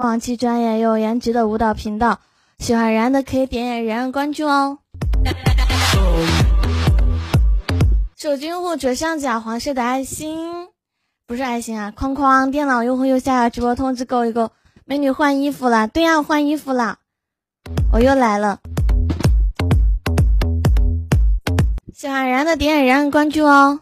往期专业又有颜值的舞蹈频道，喜欢然的可以点点然关注哦。手机用户左上角黄色的爱心，不是爱心啊，框框。电脑用户右下角直播通知勾一勾。美女换衣服了，对呀，换衣服了，我又来了。喜欢然的点点然关注哦。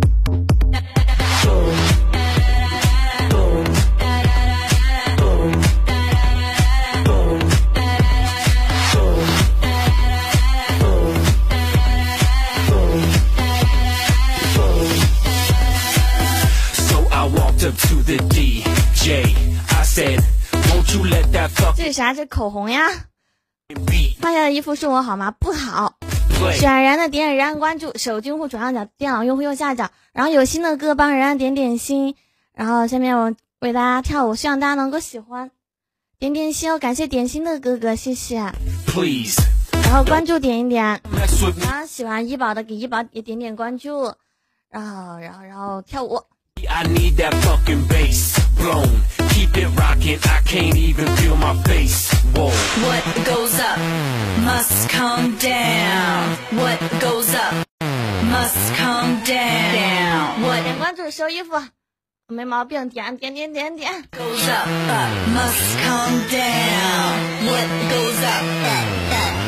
这是啥？这口红呀？换下的衣服是我好吗？不好。喜欢然的点点然关注，手机用户左上角，电脑用户右下角。然后有新的歌帮然点点心，然后下面我为大家跳舞，希望大家能够喜欢。点点心哦，感谢点心的哥哥，谢谢。然后关注点一点，然后喜欢医宝的给医宝也点点关注，然后跳舞。I need that fucking bass blown. Keep it rocking. I can't even feel my face. Whoa. What goes up must come down. What goes up must come down. 我点关注收衣服，没毛病。点。Goes up must come down. What goes up?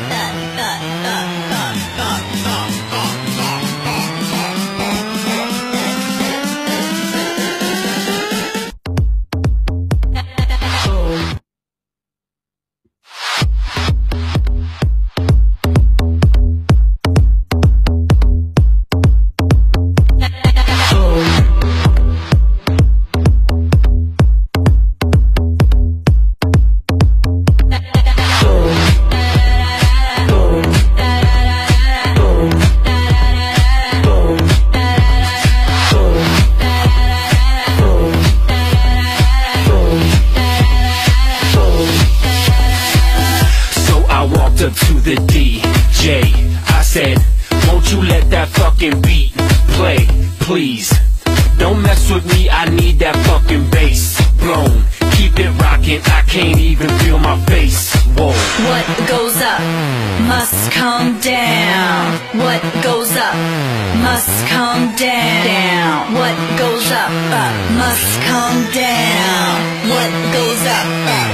To the DJ, I said, won't you let that fucking beat play, please? Don't mess with me, I need that fucking bass blown. Keep it rocking, I can't even feel my face. Whoa. What goes up must come down. What goes up must come down. What goes up must come down. What goes up?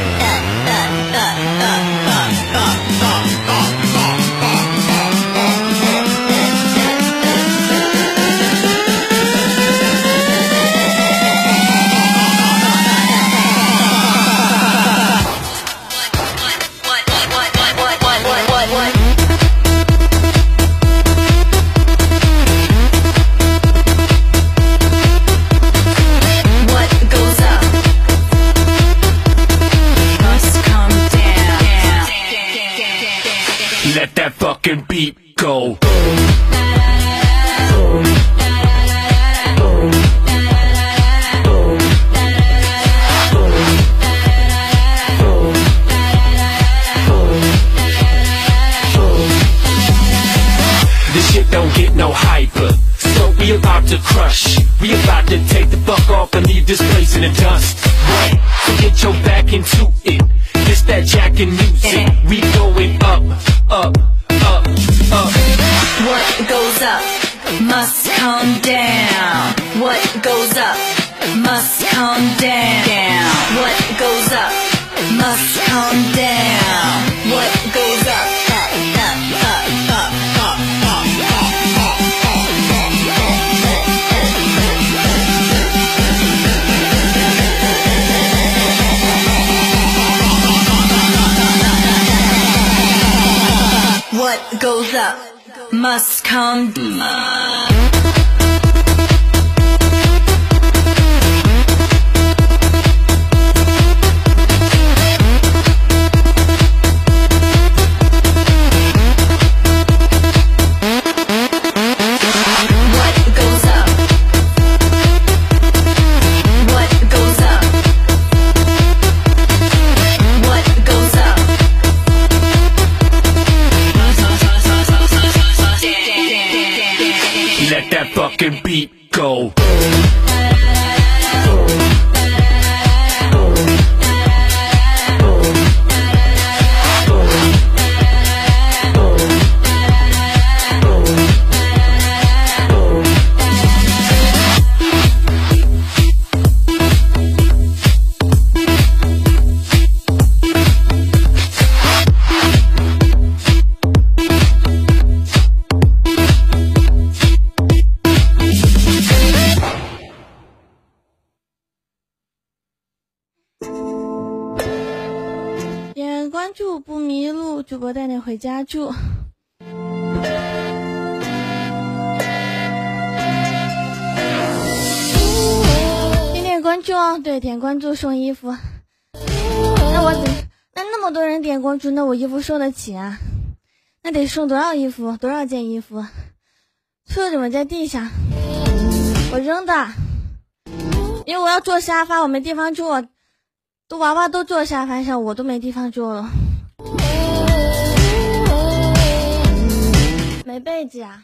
Let that fucking beat go. This shit don't get no hyper, so we about to crush. We about to take the fuck off and leave this place in the dust. Right, so get your back into it. This that jackin' music. We going up, up, up, up. What goes up must come down. What goes up must come down. What goes up must come down. What goes up, up, up, up, up, up, up. What goes up must come down. 关注不迷路，主播带你回家住。点关注哦，对，点关注送衣服。那么多人点关注，那我衣服收得起啊？那得送多少衣服？多少件衣服？错怎么在地上？我扔的，因为我要坐沙发，我没地方坐。都娃娃都坐沙发上，我都没地方坐了。没被子啊？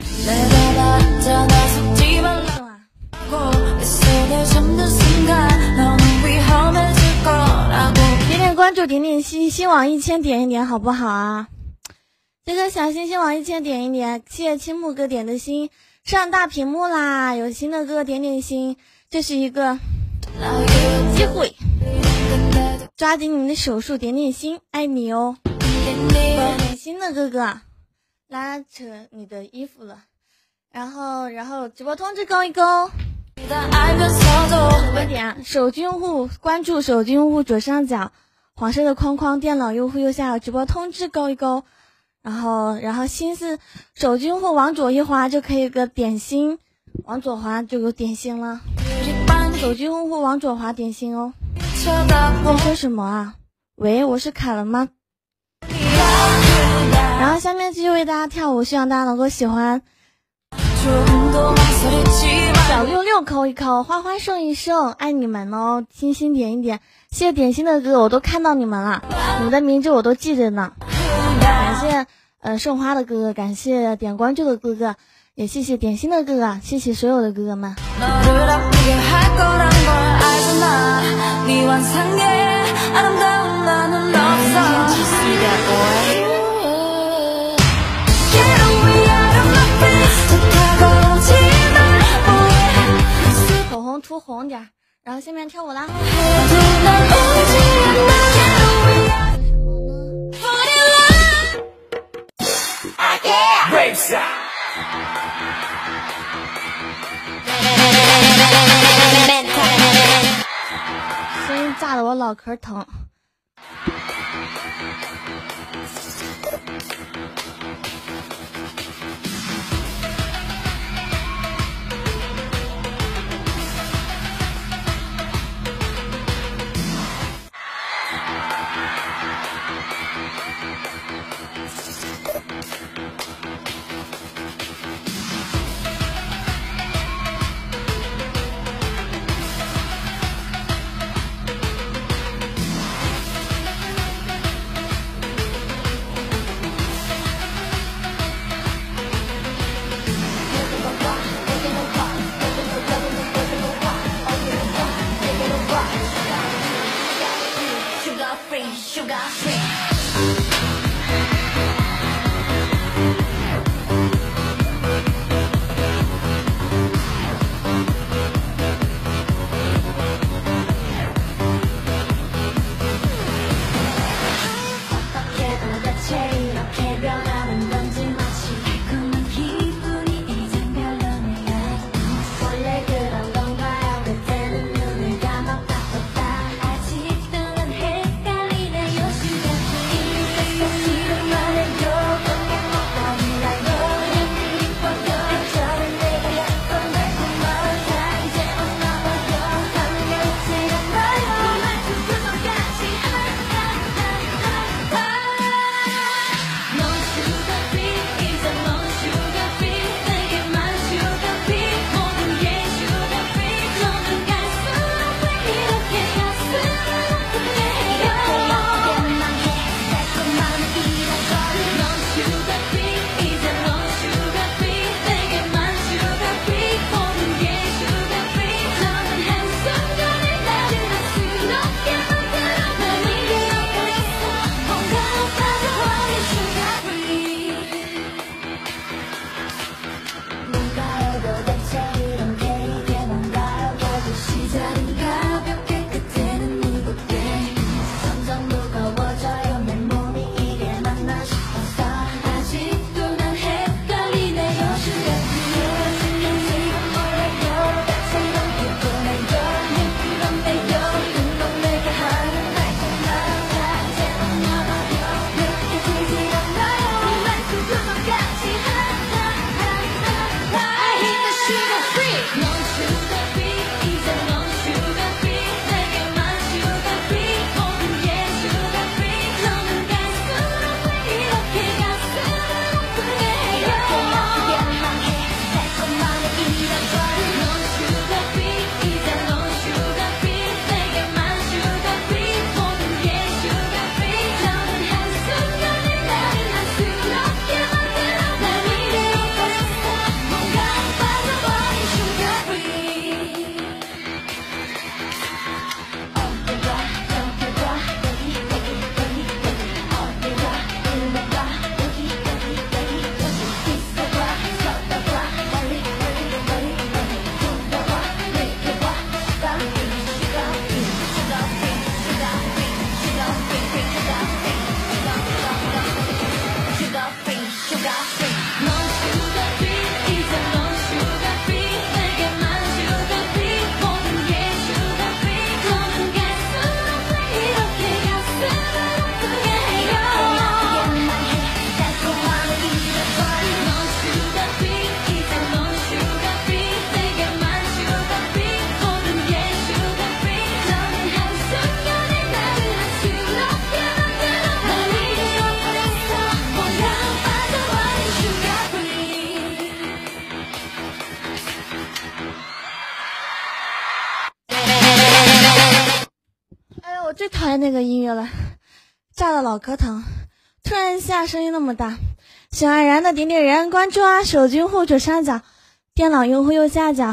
点点关注，点点心，心往1000点一点好不好啊？这个小心心往1000点一点，谢谢青木哥点的心，上大屏幕啦！有心的哥点点心，这是一个机会，抓紧你们的手速，点点心，爱你哦！点心的哥哥拉扯你的衣服了，然后直播通知勾一勾。点手机用户关注手机用户左上角黄色的框框，电脑用户右下角直播通知勾一勾，然后心是手机用户往左一滑就可以有个点心，往左滑就有点心了。手机用户往左滑点心哦。我说什么啊？喂，我是卡了吗？然后下面继续为大家跳舞，希望大家能够喜欢。小66扣一扣，花花送一送，爱你们哦！星星点一点，谢谢点心的哥哥，我都看到你们了，你们的名字我都记着呢。感谢送花的哥哥，感谢点关注的哥哥，也谢谢点心的哥哥，谢谢所有的哥哥们。口红涂红点，然后下面跳舞啦。声音炸得我脑壳疼。 那个音乐了，炸的老壳疼，突然一下声音那么大。喜欢然的点点然关注啊，手机用户左上角，电脑用户右下角。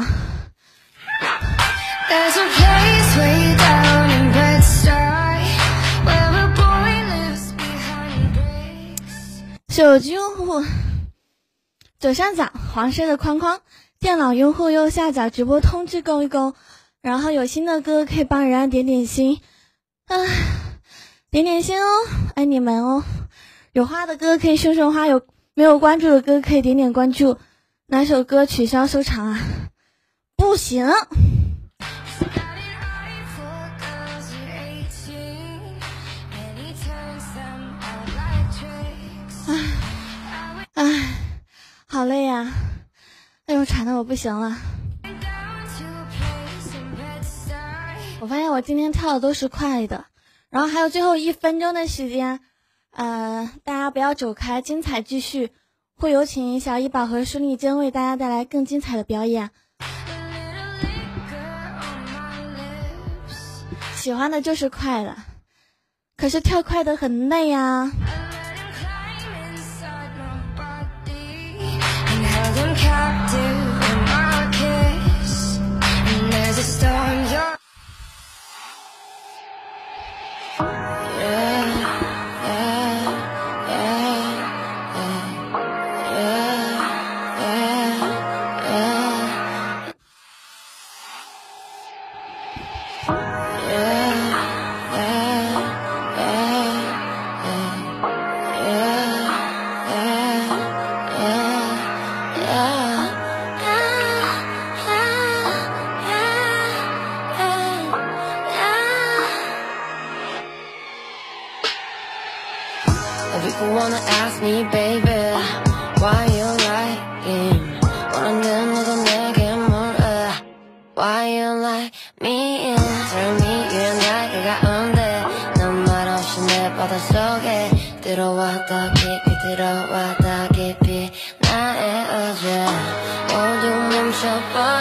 手机用户左上角黄色的框框，电脑用户右下角直播通知勾一勾，然后有新的歌可以帮人家点点心，点点心哦，爱你们哦。有花的歌可以送送花，有没有关注的歌可以点点关注。哪首歌取消收藏啊？不行。好累呀，哎呦，喘的我不行了。我发现我今天跳的都是快的，然后还有最后1分钟的时间，大家不要走开，精彩继续，会有请小医宝和舒丽珍为大家带来更精彩的表演。喜欢的就是快的，可是跳快的很累呀。 People wanna ask me, baby, why you lying? 원하는 너도 내게 물어. Why you like me? Tell me you're 나의 가운데 넌 말없이 내 바닷속에 들어왔다 깊이 들어왔다 깊이 나의 어제 모두 멈춰버려.